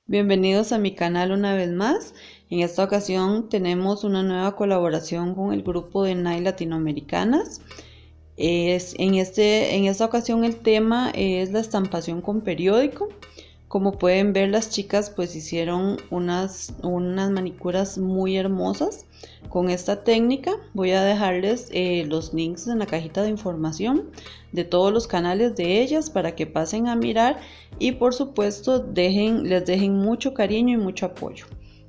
Bienvenidos a mi canal una vez más. En esta ocasión tenemos una nueva colaboración con el grupo de NAI Latinoamericanas. En esta ocasión el tema es la estampación con periódico. Como pueden ver, las chicas pues hicieron unas manicuras muy hermosas con esta técnica. Voy a dejarles los links en la cajita de información de todos los canales de ellas para que pasen a mirar y por supuesto les dejen mucho cariño y mucho apoyo.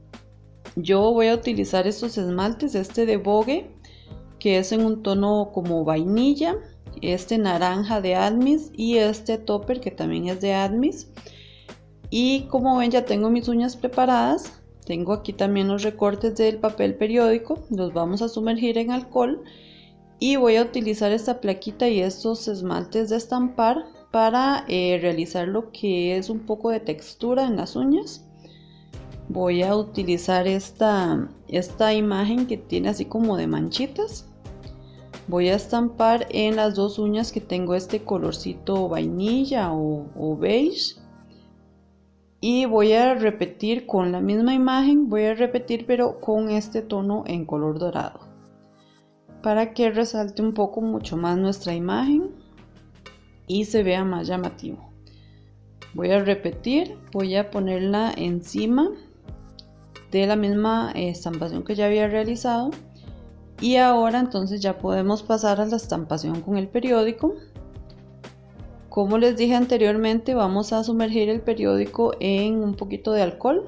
Yo voy a utilizar estos esmaltes, este de Vogue, que es en un tono como vainilla, este naranja de Admis y este topper que también es de Admis. Y como ven, ya tengo mis uñas preparadas. Tengo aquí también los recortes del papel periódico. Los vamos a sumergir en alcohol. Y voy a utilizar esta plaquita y estos esmaltes de estampar para realizar lo que es un poco de textura en las uñas. Voy a utilizar esta imagen que tiene así como de manchitas. Voy a estampar en las dos uñas que tengo este colorcito vainilla o beige. Y voy a repetir con la misma imagen, voy a repetir pero con este tono en color dorado para que resalte un poco mucho más nuestra imagen y se vea más llamativo. Voy a repetir, voy a ponerla encima de la misma estampación que ya había realizado y ahora entonces ya podemos pasar a la estampación con el periódico. Como les dije anteriormente, vamos a sumergir el periódico en un poquito de alcohol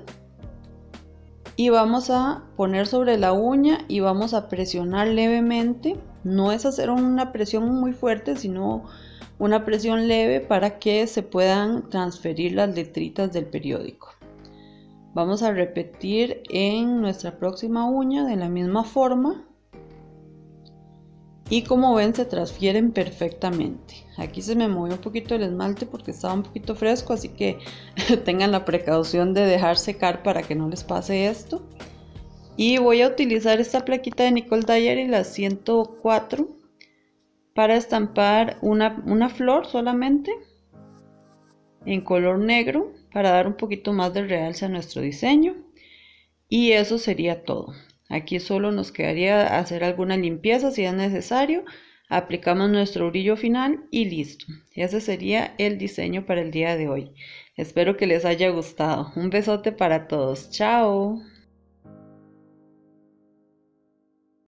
y vamos a poner sobre la uña y vamos a presionar levemente. No es hacer una presión muy fuerte, sino una presión leve para que se puedan transferir las letritas del periódico. Vamos a repetir en nuestra próxima uña de la misma forma. Y como ven, se transfieren perfectamente. Aquí se me movió un poquito el esmalte porque estaba un poquito fresco, así que tengan la precaución de dejar secar para que no les pase esto. Y voy a utilizar esta plaquita de Nicole Dyer y la 104 para estampar una flor solamente en color negro para dar un poquito más de realce a nuestro diseño. Y eso sería todo. Aquí solo nos quedaría hacer alguna limpieza si es necesario. Aplicamos nuestro brillo final y listo. Ese sería el diseño para el día de hoy. Espero que les haya gustado. Un besote para todos. Chao.